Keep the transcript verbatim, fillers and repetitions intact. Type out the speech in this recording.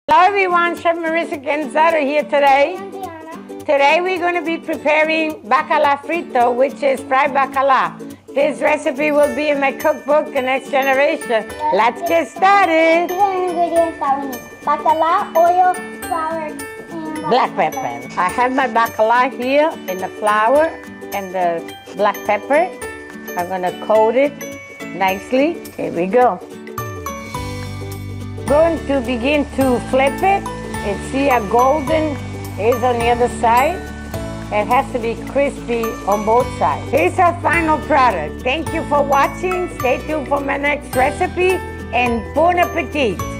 Hello everyone, Chef Marissa Canzaro here today. Today we're going to be preparing bacala frito, which is fried bacala. This recipe will be in my cookbook, The Next Generation. Let's get started. These are the ingredients that we need. Bacala, oil, flour, and Black pepper. I have my bacala here in the flour and the black pepper. I'm going to coat it nicely. Here we go. Going to begin to flip it. You see a golden is on the other side. It has to be crispy on both sides. Here's our final product. Thank you for watching. Stay tuned for my next recipe and bon appetit.